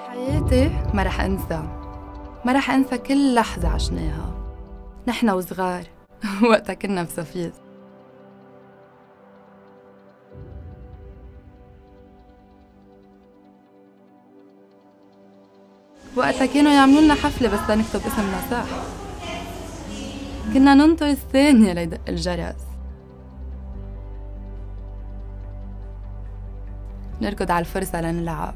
حياتي ما رح أنسى كل لحظة عشناها نحن وصغار وقتها كنا بسفيز. وقتها كانوا يعملوا لنا حفلة بس لنكتب اسمنا صح. كنا ننطر الثانية ليدق الجرس، نركض على الفرصة لنلعب،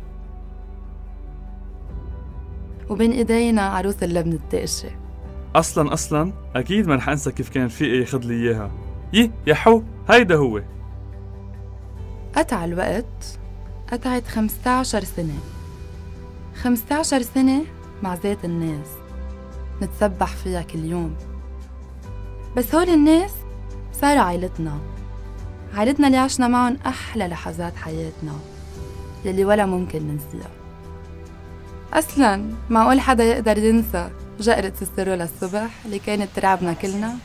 وبين ايدينا عروس اللبن التقشة. اصلا اكيد ما رح انسى كيف كان في ياخذ لي اياها. يا حو هيدا هو. قطع الوقت، قطعت 15 سنة. 15 سنة مع ذات الناس نتسبح فيها كل يوم. بس هول الناس صاروا عائلتنا اللي عشنا معهم أحلى لحظات حياتنا يلي ولا ممكن ننسيها. أصلاً معقول حدا يقدر ينسى جقرة سسترو للصبح اللي كانت ترعبنا كلنا؟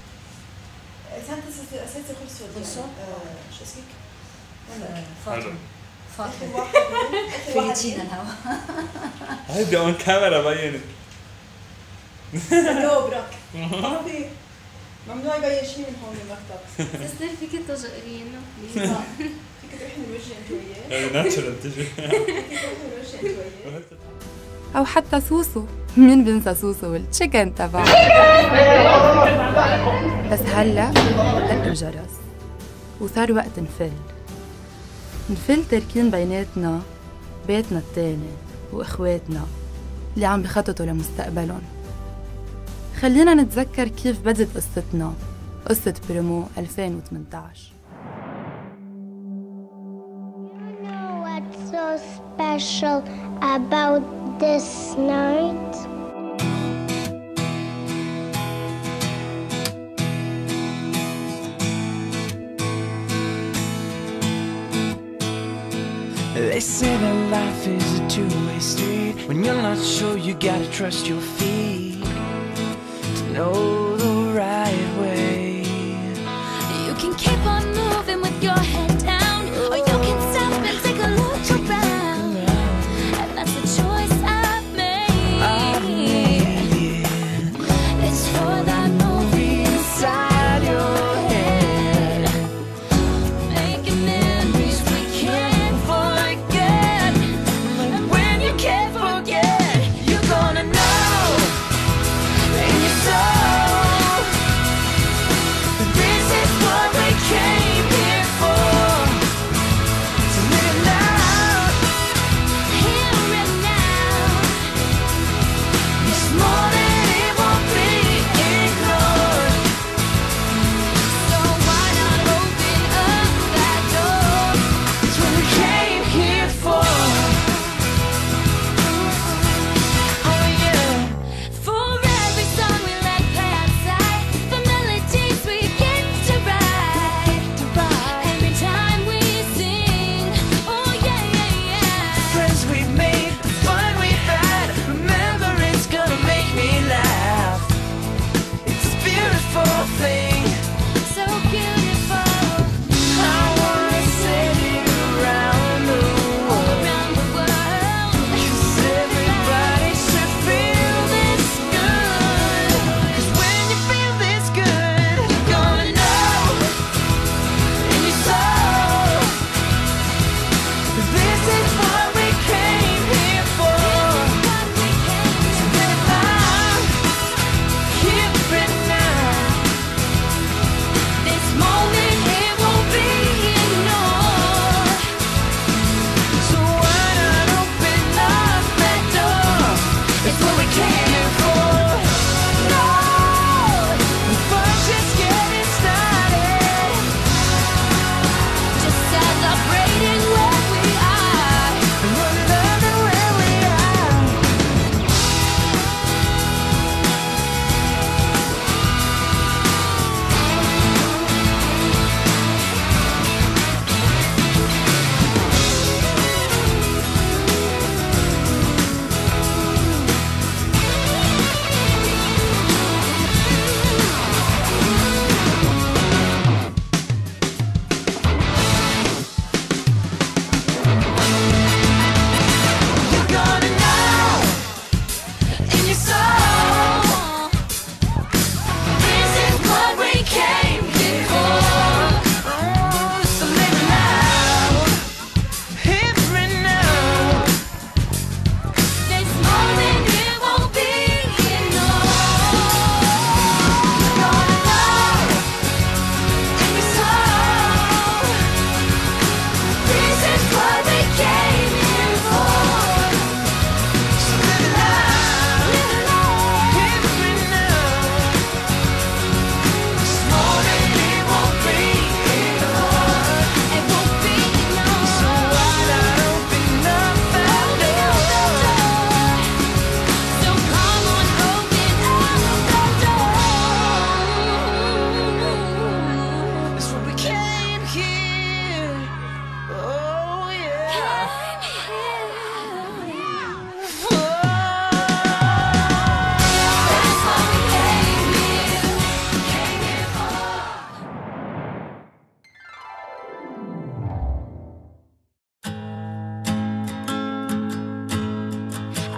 فاطمة فيتينا الهوا. هيدي اون كاميرا بينت. دوبرك ممنوع يبين شيء من هون بالمكتب. سستر فيك تجقرينا فيك تروحي من وجهي انت وياه. ناتشرال تجي. فيك تروحي من وجهي انت وياه. أو حتى سوسو، مين بنسى سوسو والتشيكن تبعه؟ بس هلا دق الجرس وصار وقت نفل تاركين بيناتنا بيتنا التاني وإخواتنا اللي عم بخططوا لمستقبلهم. خلينا نتذكر كيف بدت قصتنا، قصة برومو 2018. You know what's so special about this night? They say that life is a two-way street. When you're not sure, you gotta trust your feet to know the right way. You can keep on moving with your head down, or you can stop and take a look around. And that's the choice I've made. It's for that movie inside your head, making memories we can't forget. And when you can't forget, you're gonna know in your soul.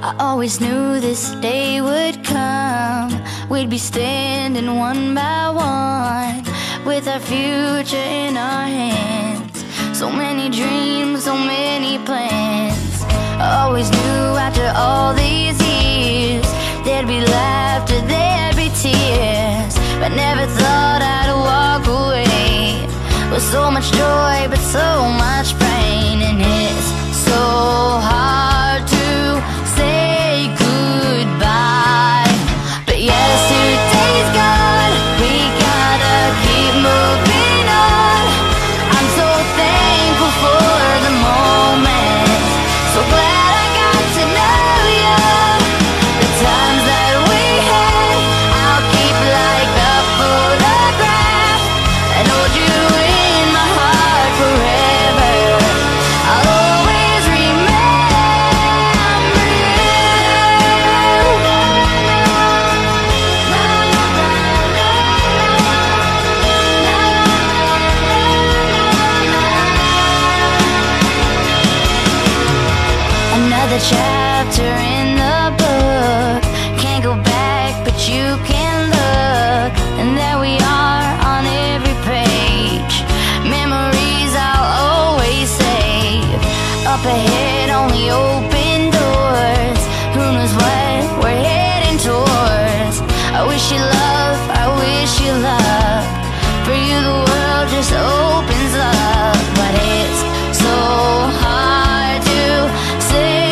I always knew this day would come. We'd be standing one by one, with our future in our hands. So many dreams, so many plans. I always knew after all these years there'd be laughter, there'd be tears, but never thought I'd walk away with so much joy but so much pain. And it's so hard to say goodbye, but yesterday's gone. We gotta keep moving on. I'm so thankful for the moment, so glad I got to know you. The times that we had, I'll keep like a photograph and hold you in my heart forever. I'll always remember you. Another chapter in the book. Can't go back, but you can look, and there we are on every page. Memories I'll always save. Up ahead, only open doors. Who knows what we're heading towards? I wish you love, I wish you luck. For you the world just opens up, but it's so hard to say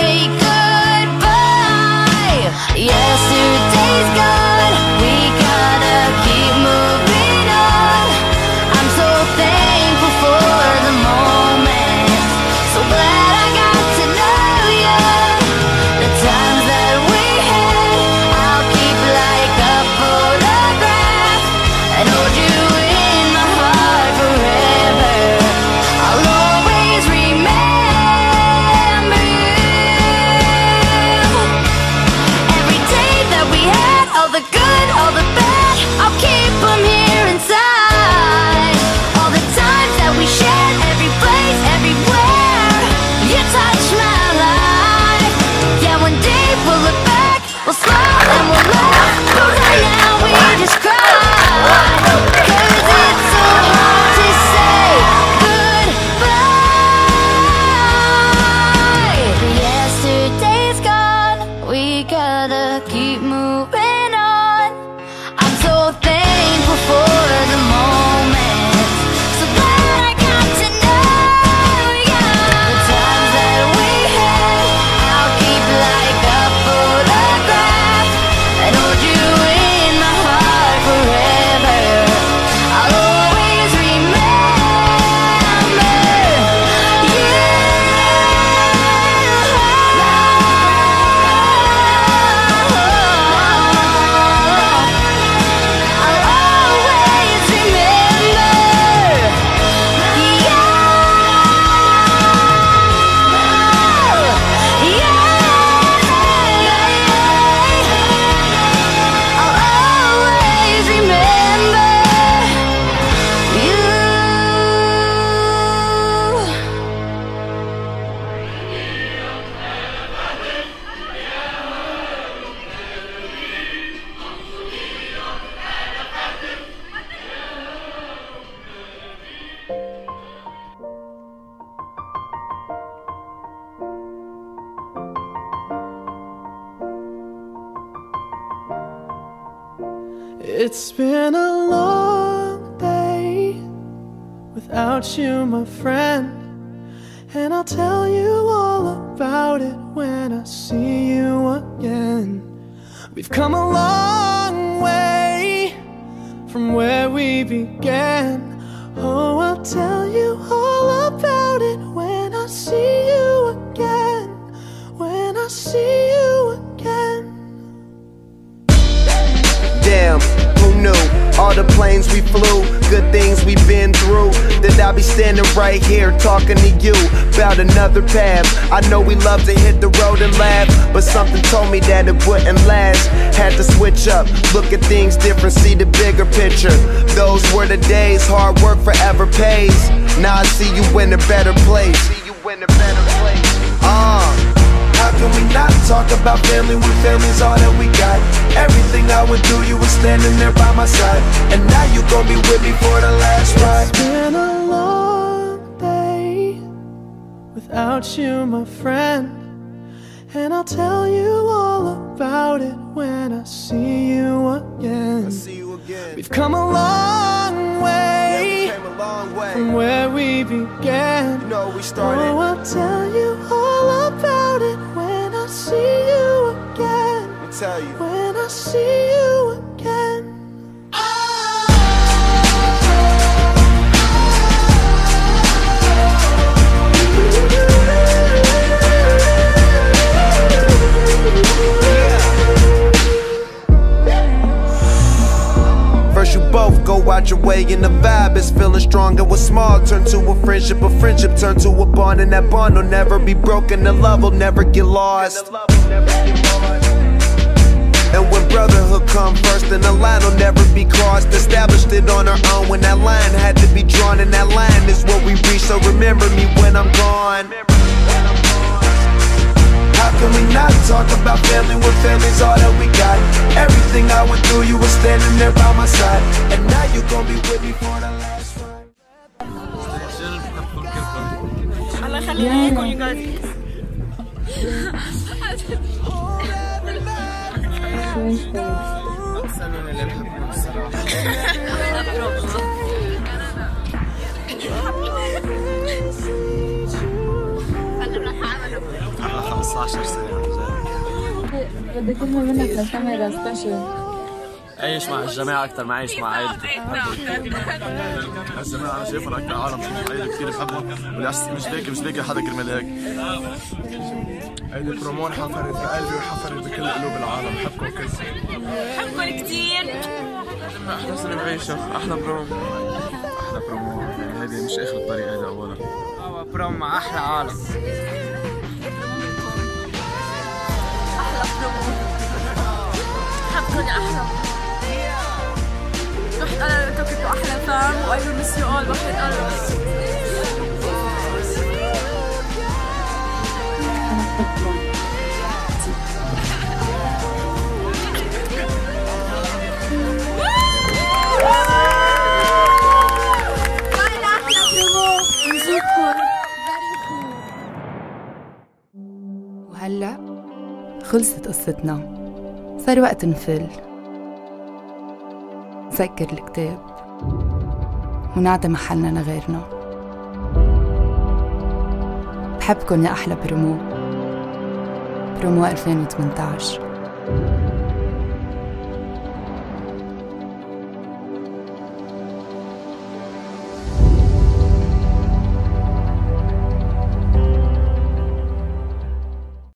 goodbye. Yesterday's gone. We gotta keep moving on. I'm so thankful for the moment, so glad I got to know you. The times that we had, I'll keep like a photograph and hold you in my heart forever. I'll always remember you. Every day that we had, all the good, all the bad, I'll keep them here inside. All the times that we shared, every place, everywhere, you touched my life. Yeah, one day we'll look back, we'll smile and we'll laugh, but right now we just cry. 'Cause it's so hard to say goodbye. Yesterday's gone. We gotta keep moving on. I'm so thankful for the moment, so glad I got to know you. The times that we had, I'll keep like a photograph and hold you in my heart forever. I'll always remember you. I'll always remember you. I'll always remember you. It's been a long day without you, my friend, and I'll tell you all about it when I see you again. We've come a long way from where we began. Oh, I'll tell you all about it when I see you again. When I see you again. Damn, who knew? All the planes we flew, good things we've been through, that I'll be standing right here talking to you about another path. I know we love to hit the road and laugh, but something told me that it wouldn't last. Had to switch up, look at things different, see the bigger picture. Those were the days, hard work forever pays. Now I see you in a better place. How can we not talk about family when family's all that we got. Everything I would do, you were standing there by my side. And now you gon' be with me for the last ride. It's been a long day without you, my friend, and I'll tell you all about it when I see you again. We've come a long way, from where we began. We started. Oh, I'll tell you all about it when I see you again. Tell you. When I see you again. First you both go out your way and the vibe is feeling strong. And what's small turn to a friendship turn to a bond. And that bond will never be broken, the love will never get lost. And when brotherhood come first, then the line will never be crossed. Established it on our own when that line had to be drawn. And that line is what we reach, so remember me when I'm gone. How can we not talk about family when family's all that we got? Everything I went through, you were standing there by my side. And now you gon' be with me for the last ride. الله يخلينا لكم you guys. أنا 15 سنة بدي كلمة منك للكاميرا سبيشل. عايش مع الجماعة أكثر ما عايش مع عائلتي. الجماعة أنا شايفهم أكثر عالم عائلة كثير بحبهم، مش لاقي حدا كرمال هيك. هيدي برومون حفرت بقلبي وحفرت بكل قلوب العالم. بحبكم كلكم. بحبكم كثير. أحلى سنة بعيشها، أحلى بروم. أحلى برومون، يعني هيدي مش آخر الطريق، هيدي أولا. بروم مع أحلى عالم. أحلى برومون. بحبكم يا أحلى. رحت أنا وأنتم كنتوا أحلى فام و I will miss you all. واحد قرب. وهلأ خلصت قصتنا، صار وقت نفل نسكر الكتاب ونعطي محلنا لغيرنا. بحبكن يا أحلى برومو 2018.